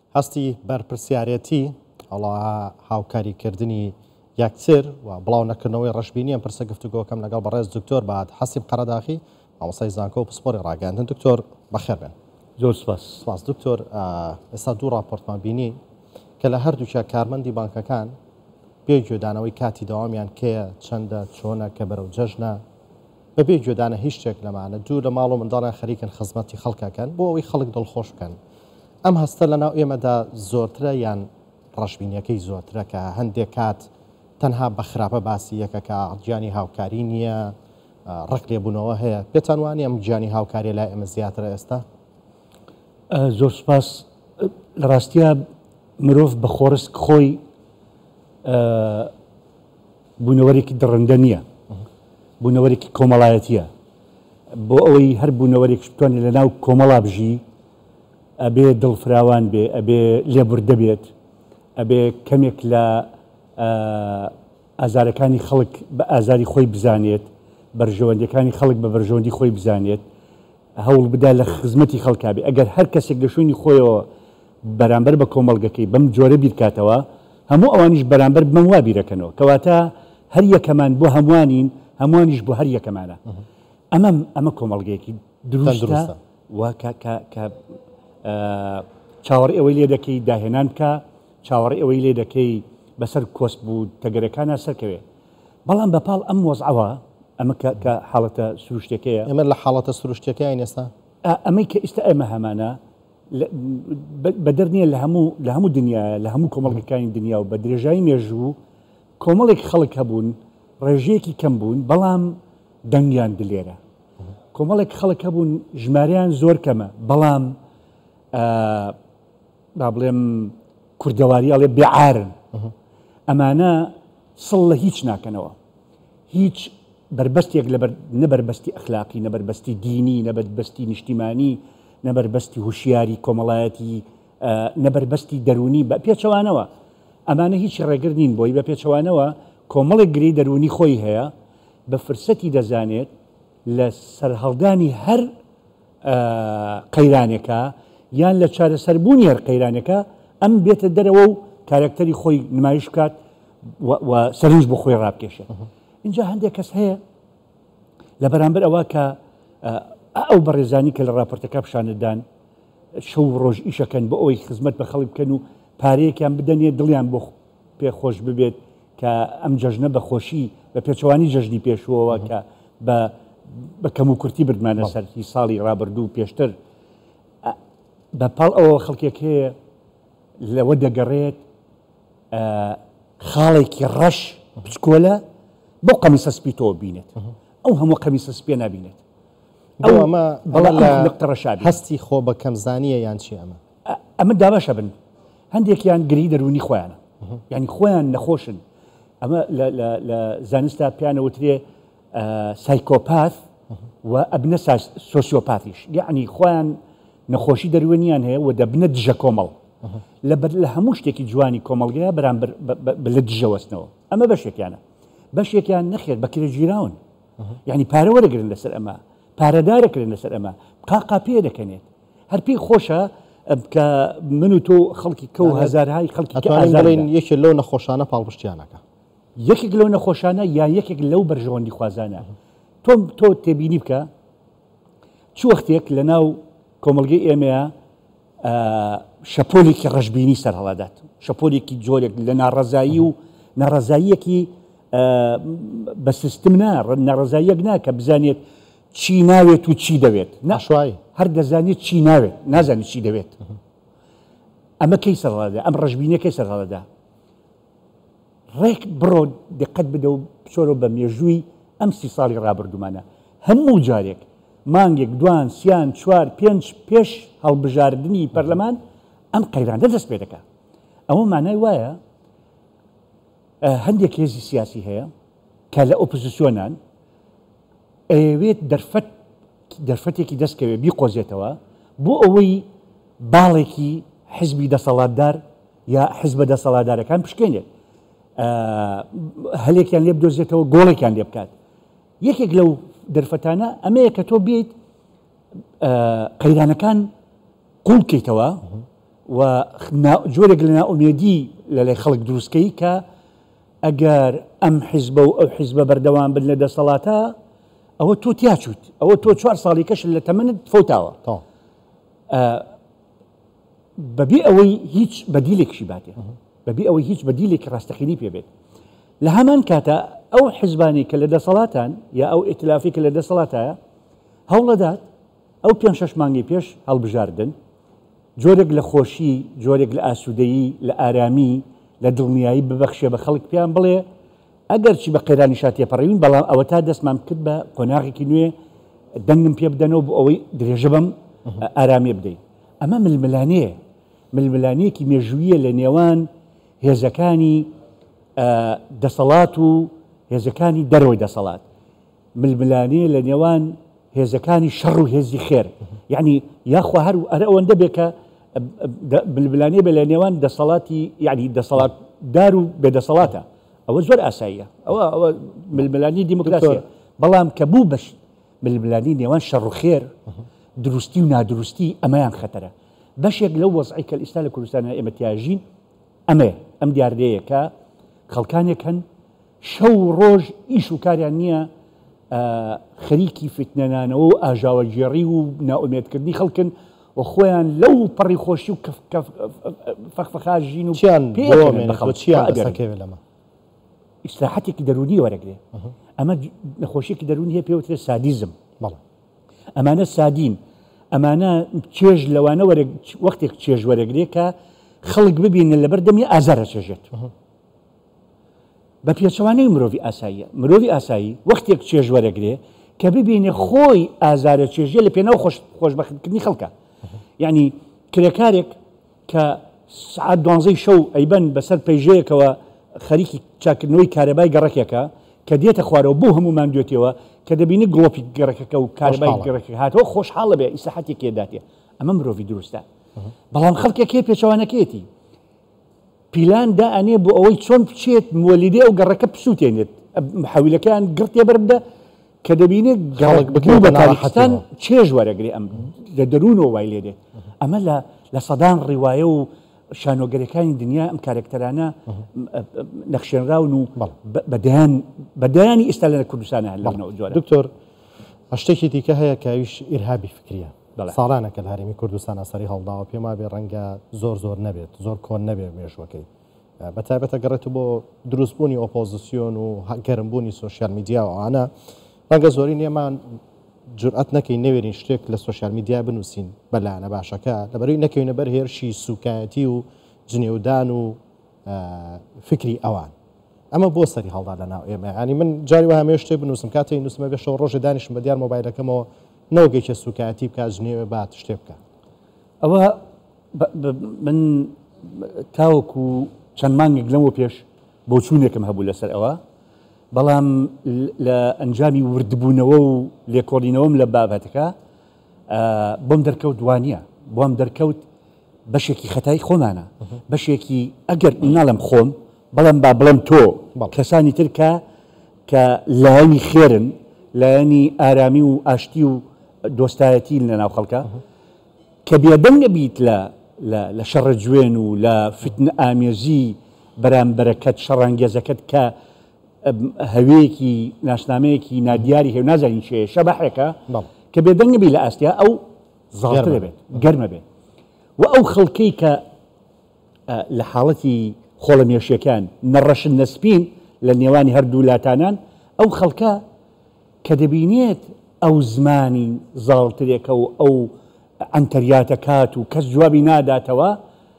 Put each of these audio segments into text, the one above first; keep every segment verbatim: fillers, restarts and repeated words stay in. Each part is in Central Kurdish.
هەستی بەرپرسیارەتی ئەڵا هاوکاریکردنی یەکتر و بڵاو نەکردنەوەی ڕەشبینیان پرسە گفتوگۆکەم لەگەڵ بەڕێز دکتۆر بەهات حەسیب قەرەداخی مامۆستای زانکۆ و پسپۆری ڕاگەاندن. دکتۆر بەخێر بێن. زۆر سپاس. سپاس دکتۆر. ئێستا دوو ڕاپۆرتمان بینی کە لە هەردووکە کارمەندی بانکەکان بێ گوێدانەوەی کاتی داوامیان کێیە چەندە چۆنە کە بەرەو جەژنە بەبێ گوێدانە هیچ شتێک لەمانە دوو لە ماڵ و منداڵیان خەریکن خزمەتی خەڵکەکەن بۆ ئەوەی خەڵک دڵخۆش بکەن. ئەم هەستە لەناو ئێمەدا زۆرترە یان ڕەشبینیەکەی زۆرترە کە هەندێک کات تەنها بە خراپە باسی یەکەکە گیانی هاوکاری نییە ڕق لێبوونەوە هەیە. پێتان وانە ئەم گیانی هاوکاری لای ئێمە زیاترە ئێستا؟ زۆر سپاس. لە ڕاستیە مرۆڤ بە خۆرسک خۆی بوونەوەرێکی دڕندە نییە، بوونەوەرێکی کۆمەڵایەتیە. بۆ ئەوەی هەر بوونەوەرێک بتوانێت لە ناو کۆمەڵا بژی ئەبێ دڵفراوان بێ، ئەبێ لێبوردە بێت، ئەبێ کەمێک لە ئازارەکانی خەڵک بە ئازاری خۆی بزانێت، بەرژەوەندەکانی خەڵک بە بەرژەوەندی خۆی بزانێت، هەوڵ بدا لە خزمەتی خەڵکا بێ. ئەگەر هەر کەسێک لە شوێنی خۆیەوە بەرامبەر بە کۆمەڵگەکەی بەم جۆرە بیرکاتەوە، هەموو ئەوانیش بەرامبەر بمە وا بیرەکەنەوە، کەواتە هەر یەکەمان بۆ هەمووانین، هەمووانیش بۆ هەر یەکەمانە. ئەمە ئەمە کۆمەڵگەیەکی دروستە و کە چاوەڕێی ئەوەی لێ دەکەی داهێنان بکە، چاوەڕێی ئەوەی لێ دەکەی بەسەر کۆست بوو تەگەرەکانە سەرکەوێ. بەڵام بەپاڵ ئەم وەزعەوە ئەمە کە حاڵەتە سروشتەکەیە، ئێمە لە حاڵەتە سروشتەکەیان ئێستا ئەمەی کە ئێستا ئێمە هەمانە بە دەرنیە لە هەموو لە هەموو دنیا لە هەموو کۆمەڵگەکانی دنیا و بە درێژایی مێژوو کۆمەڵێک خەڵک هەبوون، ڕێژەیەکی کەم بوون، بەڵام دەنگیان دلێرە. کۆمەڵێک خەڵک هەبوون ژمارەیان زۆر کەمە، بەڵام با بڵێم کوردەواری ئەڵێ بێعارن. ئەمانە سڵ لە هیچ ناکەنەوە، هیچ بربەستێک لە نەبەربەستی ئەخلاقی، نەبەربەستی دینی، نەبەربەستی نیشتیمانی، نەبەربەستی هوشیاری کۆمەڵایەتی، نەبەربەستی دەرونی بە پێچەوانەوە. ئەمانە هیچ ڕێگر نین بۆی بە پێچەوانەوە کۆمەڵێک گری دەرونی خۆی هەیە، بە فرسەتی دەزانێت لە سەرهەڵدانی هەر قەیرانێکە یان لە چارەسەربوونی هەر قەیرانەکە ئەم بێتە دەرەوە و کارکتەری خۆی نمایش بکات و سەرنج بۆ خۆی ڕابکێشێ. اینجا هەندێک کەس هەیە لە بەرامبەر ئەوە کە ئەو بەڕێزانی کە لە راپۆرتەکە پیشانەدان شەو ڕۆژ ئیشەکەن بۆ ئەوەی خزمەت بە خەڵک بکەن و پارەیەکیان بدەنێ دڵیان بۆ پێخۆش ببێت کە ئەم جەژنە بە خۆشی بە پێچەوانی جەژنی پێشوەوە کە بە کەم و کورتی بردمانە سەرکی ساڵی ڕابردوو پێشتر. بەپاڵ ئەوە خەڵکێک هەیە لەوە دەگەڕێت خاڵێکی ڕەش بچکۆلە بۆ قەمیسە سپی تۆ بینێت، ئەو هەموو قەمیسە سپێ نبینێت. ئەمە هەستی خۆ بە کەمزانیە یان چی؟ ئەمە ئەمە دابەشە بن هەندێکیان گری دەرونی خۆیانە، یعنی خۆیان نەخۆشن. ئەمە لە زانستا پیانە وترێ سایکۆپاث و ئەبنە سۆسیۆپاتیش، یعنی خۆیان نەخۆشی دەروێنیان هەیە و دەبنە دژە کۆمەڵ لەبەر لە هەموو شتێکی جوانی کۆمەڵگەیە بەرامبەر لە دژەوەستنەوە. ئەمە بەشێکیانە، بەشێکیان نەخێت بەکرێ ژیراون، یعنی پارە وەرەگرن لەسەر ئەمە، پارەدارەکردن لەسەر ئەمە، قاقا پێ دەکەنێت. هەر پێی خۆشە کە من و تۆ خەڵکی کە و هەزارهای خەڵکی ئازارین یەکێ لەو نەخۆشانە پاڵپشتیانەکە، یەکێک لەو نەخۆشانە یان یەکێک لەو بەرژەوەندی خوازانە. تۆ تۆ تێبینی بکە چ وەختێک لە ناو کۆمەڵگەی ئێمەیە شەپۆلێکی ڕەشبینی سەرهەڵەدات، شەپۆلێکی جۆرێک لە ناڕەزایی و ناڕەزاییەکی بە سیستم نا ناڕەزاییەک ناکە بزانێت چی ناوێت و چی دەوێت، ناشوای هەر دەزانێت چی ناوێت نازانێت چی دەوێت. ئەمە کەی سەرهەڵەدا، ئەم ڕەشبینیەکەی سەرهەڵەدا. ڕێک بڕۆ دقت بدە و بچۆرە بە مێژووی ئەم سی ساڵی ڕابردوومانە هەموو جارێک مانگێک دوان سیان چوار پێنج پێش هەڵبژاردننی پەرلەمان ئەم قەیرانە دەست پێ دەکات. ئەوە مانای وایە هەندێک هێزی سیاسی هەیە کە لە ئۆپۆزیسیۆنان ئەوێت دەرفەت دەرفەتێکی دەستکەوێ بیقۆزێتەوە بۆ ئەوەی باڵێکی حزبی دەسەڵاتدار یا حزبە دەسەڵاتدارەکان پشکێنێت، هەلێکیان لێ بدۆزێتەوە گۆڵێکیان لێ بکات. یەکێک لەو دەرفەتانە ئەمەیە کە تۆ بێت قەیرانەکان قوڵ بکەیتەوە و جۆرێک لە ناومێدی لە لای خەڵک دروستکەی کە ئەگەر ئەم حیزبە و ئەو حیزبە بەردەوام بن لە دەسەڵاتە ئەوە تۆ تیاچوت ئەوە تۆ چوار ساڵی کەش لە تەمەنت فوتاوە بەبێ ئەوەی هیچ بەدیلێکشی باتێ بەبێ ئەوەی هیچ بەدیلێکی ڕاستەقینی پێبێت لە هەمان کاتە ئەو حیزبانی کە لە دەسەڵاتان یا ئەو ئیتلافی کە لە دەسەڵاتایە هەوڵەدات ئەو پێنج شەش مانگی پێش هەڵبژاردن جۆرێک لە خۆشی جۆرێک لە ئاسوودەیی لە ئارامی لە دڵنیایی ببەخشێ بە خەڵک پێیان بڵێ ئەگەر چی بە قەیرانی شاتێ پەڕەوین بەڵام ئەوە تا دەستمان کرد بە قۆناغێکی نوێ دەنگم پێ بدەنەوە بۆ ئەوەی درێژە بەم ئارامێ بدەین ئەمە ململانەیە ململانەیەکی مێژوویە لە نێوان هێزەکانی دەسەڵات و هێزەکانی دەرەوەی دەسەڵات ململانەیە لە نێوان هێزەکانی شەڕ و هێزی خێر یعنی یاخوا هەر ئەرە ئەوەندە بێ کە بلبلانەیە بە لە نێوان دەسەڵاتی یعنی دەسەڵات دار و بێدەسەڵاتە ئەوە زۆر ئاساییە ئەوە ئەوە ململانی دیموکراسیە بەڵام کە بوو بەش ململانی نێوان شەڕ و خێر دروستی و نادروستی ئەمەیان خەتەرە بەشێک لەو وەزعی کە ئێستا لە کوردستانە ئێمە تیاژین ئەمێ ئەم دیاردەیە کە خەڵکانێک هەن شەو ڕۆژ ئیش و کاریان نییە خەریکی فتنەنانەوە و ئاژاوەگێڕی و ناومێدکردنی خەڵکن و خۆیان لەو پەڕی خۆشی و فەخفەخاژین و چیان ئیسلاحەتێکی دەرونی وەرەگرێ ئەمە نەخۆشیێکی دەرونی هەیە پێوترێ سادیزم ئەمانە سادین ئەمانە چێژ لەوانە وەختێک چێژ وەرەگرێ کە خەڵک ببینە لە بەردەمی ئازارە چێژێت بە پێچەوانەی مرۆڤی ئاساییە مرۆڤی ئاسایی وەختێک چێژ وەرەگرێ کە ببینێ خۆی ئازارە چێژێ لە پێناو خۆشبەختکردنی خەڵکە یعنی کرێکارێک کە سعات دوانزەی شەو ئەیبەن بەسەر پەیژەیەکەوە خەریکی چاکردنەوەی کارەبای گەڕەکێکە کە دێتە خوارەوە بۆ هەمومان دوێتەوە کە دەبینی گڵۆپی گەڕەکەکە و کارەبای گەڕەکە هاتەوە خۆشحاڵە بێ ئیساحەتێکی داتێ ئەمە مرۆڤی دروستە بەڵام خەڵکێکی پێچەوانەکەیەتی پیلان دائەنێ بۆ ئەوەی چۆن بچێت مۆلیدێ و گەڕەکە پسووتێنێت حەویلەکەیان گرتێ بەربدە کە دەبینێت گەڵک بکەوت بە تاریختان چێژ وەرەگرێ ئەم لە دەروونەوە وای لێ دێت ئەمە لە سەدان ڕیوایە و شانۆگەرەکانی دنیا ئەم کارکتەرانە نەخشێنراون و بەدایانی ئێستا لە کوردستانە لەنەوە جۆرە دکتۆر شتێکی دیکە هەیە کە ئەویش ئیرهابی فکریە ساڵانەکە لە هەرێمی کوردستانە سەری هەڵداوە پێما بێ ڕەنگە زۆر زۆر نەبێت زۆر کۆن نەبێت مێژوەکەی بە تایبەتە گەڕێت بۆ دروستبوونی ئۆپۆزیسیۆن و گەرمبوونی سوۆسیال میدیا و ئەوانە ڕەنگە زۆری نێمان جورئەت نەکەین نەوێرین شتێک لە سوۆسیال میدیا بنووسین بەلایەنە باشەکە لەبەرەوەی نەکەوینە بەر هێرشی سوکایەتی و جنێودان و فکری ئەوان ئەمە بۆ سەری هەڵدا لە ناو ئێمە ینی من جاری وە هەمێ شتێ بنووسم کاتێ نووسمە بێشەوە ڕۆژە دانیشم بە دیار مۆبایلەکەمەوە نەوەگەیکە سوکایەتی بکات ژنێوێ بات شتێ بکە ئەوە من تاوەکو چەند مانگێک لەمەوە پێش بۆ چوونێکم هەبوو لەسەر ئەوە بەڵام لە ئەنجامی وردبوونەوە و لێکۆڵینەوەم لە بابەتەکە بۆم دەرکەوت دوانیە بۆم دەرکەوت بەشێکی خەتای خۆمانە بەشێکی ئەگەر ناڵم خۆم بەڵام با بڵم تۆ کەسانی ترکە کە لایەنی خێرن لایەنی ئارامی و ئاشتی و دۆستایەتی لە ناو خەڵکە کە بێدەنگ نەبیت لە شەڕە جوێن و لە فتنە ئامێزی بەرامبەرەکەت شەڕانگێزەکەت کە هەوەیەکی ناشنامەیەکی نادیاری هێو نازانین چێ شەبەحێکە کە بێدەنگ نەبی لە ئاستیا ئەو زاڵتر دەبێت گەرمە بێت و ئەو خەڵکەی کە لە حاڵەتی خۆڵەمێشیەکان نەڕەشن نەسپین لە نێوانی هەردوو لاتانان ئەو خەڵکە کە دەبینێت ئەو زمانی زاڵترێکە و ئەو ئەنتەریاتە کات و کەس جوابی ناداتەوە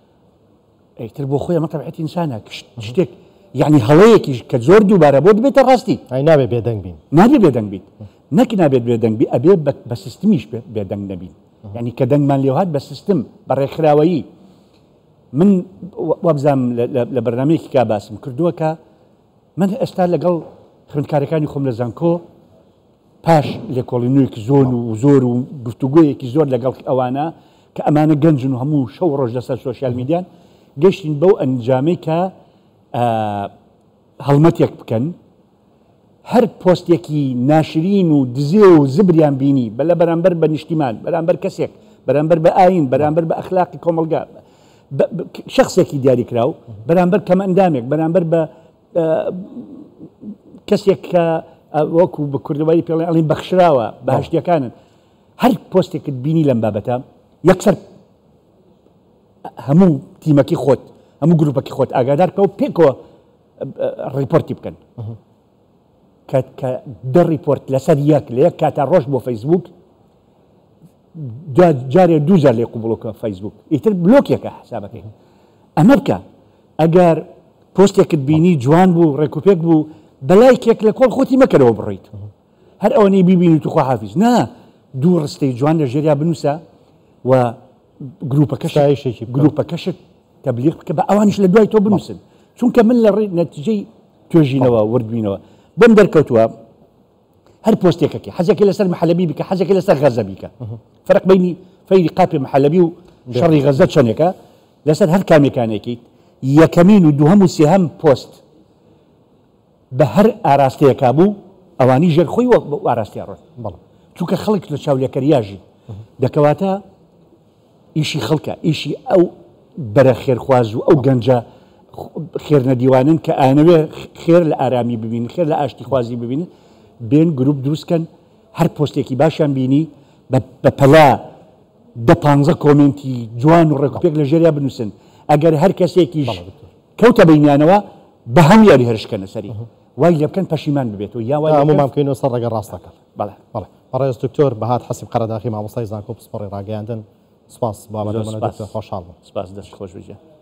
ئەیتر بۆ خۆی ئەمە تەبعەتی ئینسانە شتێک یعنی هەڵەیەکی کە زۆر دووبارە بۆ دەبێتە ڕاستی ئەی نابێت بێدەنگ بین نابێت بێدەنگ بیت نەک نابێت بێدەنگ بی ئەبێ بە سیستمیش بێدەنگ نەبین یعنی کە دەنگمان لێ هات بە سیستم بە ڕێکخراوەیی من وابزانم لە بەرنامەیەکی کا باسم کردووە کە من ئێستا لەگەڵ خوێندکارەکانی خۆم لە زانکۆ پاش لێکۆڵینەوەیەکی زۆر و زۆر و گفتوگۆیەکی زۆر لەگەڵ ئەوانە کە ئەمانە گەنجن و هەموو شەو ڕۆژ لەسەر سۆسیال میدیان گەشتین بەو ئەنجامەی کە هەڵمەتێک بکەن هەر پۆستێکی ناشرین و دزێ و زبریان بینی بە لە بەرامبەر بە نیشتیمان بەرامبەر کەسێک بەرامبەر بە ئاین بەرامبەر بە ئەخلاقی کۆمەلگا شخصێکی دیاری کراو بەرامبەر کەم ئەندامێک بەرامبەر بە کەسێک کە وەکو بە کوردەواری پێڵێن ئەڵێن بەخشراوە بەهشتیەکانن هەر پۆستێکت بینی لەم بابەتە یەکسەر هەموو تیمەکی خۆت هەموو گروپەکی خۆت ئاگادار کە و پێکەوە ریپۆرتی بکەن کە دە ریپۆرت لەسەر یەک لە یەک کاتا ڕۆژ بۆ فەیسبوک جارێ دووجار لێ قوبڵۆکە فەیسبوک ئیتر بلۆکێکە حسابەکەی ئەمە بکە ئەگەر پۆستێکت بینی جوان بوو ڕێکوپێک بوو بەلای کێک لە کۆڵ خۆتی مەکەرەوە بڕیت هەر ئەوەی بیبینی تو خواحافیز نا دوو ڕستەی جوان لە ژێریا بنووسە و گروپەکەشێکی گروپەکەشت تەبلیغ بکە بە ئەوانیش لە دوای تۆ بنووسن چونکە من لە ڕێ نەتیجەی توێژینەوە وردبووینەوە بەم دەرکەوتووە هەر پۆستێکەکە حەزێکی لەسەر محەلەبی بکە حەزێکی لەسەر غەزە بیکە فەرق بینی فەیری قاپی محەلەبی و شەڕی غەزە چەندێکە لەسەر هەر کامێکانێکی یەکەمین و دووهەم و سێهەم پۆست بە هەر ئاراستەیەکا بوو ئەوانی ژێر خۆی وەک ئاراستیا ڕۆن چونکە خەڵک لە چاولێکەریاژی دەکەواتە ئیشی خەڵکە ئیشی ئەو بەرە خێرخواز و ئەو گەنجە خێرنە دیوانن کە ئانەوێ خێر لە ئارامی ببین خێر لە ئاشتی خوازی ببینن بێن گروپ دروستکەن هەر پۆستێکی باشیان بینی بە پەلا دە پانزە کۆمنتی جوان و ڕێکوپێک لە ژێریا بنووسن ئەگەر هەر کەسێکیش کەوتە بەینیانەوە بە هەم یاری هەرشکەنە سەری وای لێ بکەن پەشیمان ببێتەوە یا هەمومان بکەینەوە سەر ڕێگە ڕاستەکە بەڵێ بەڵێ بەڕێز دکتۆر بەهات حەسیب قەرەداخی مامۆستای زانکۆ پسپەڕی ڕاگەیاندن سپاس بابەت خۆشحاڵ بووم سپاس دەست خۆش بژێ